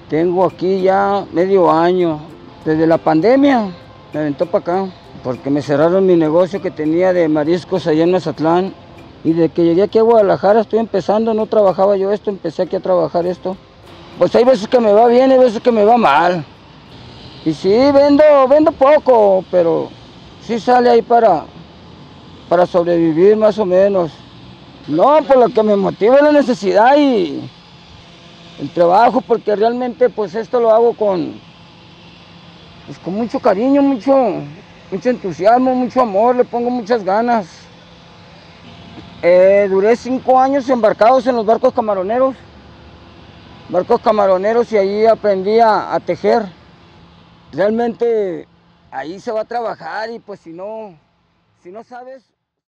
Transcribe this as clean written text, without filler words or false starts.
Tengo aquí ya medio año. Desde la pandemia me aventó para acá, porque me cerraron mi negocio que tenía de mariscos allá en Mazatlán. Y de que llegué aquí a Guadalajara estoy empezando, no trabajaba yo esto, empecé aquí a trabajar esto. Pues hay veces que me va bien, hay veces que me va mal. Y sí, vendo poco, pero sí sale ahí para sobrevivir más o menos. No, pues lo que me motiva es la necesidad y el trabajo, porque realmente pues esto lo hago pues, con mucho cariño, mucho entusiasmo, mucho amor, le pongo muchas ganas. Duré 5 años embarcados en los barcos camaroneros y ahí aprendí a tejer. Realmente ahí se va a trabajar y pues si no sabes...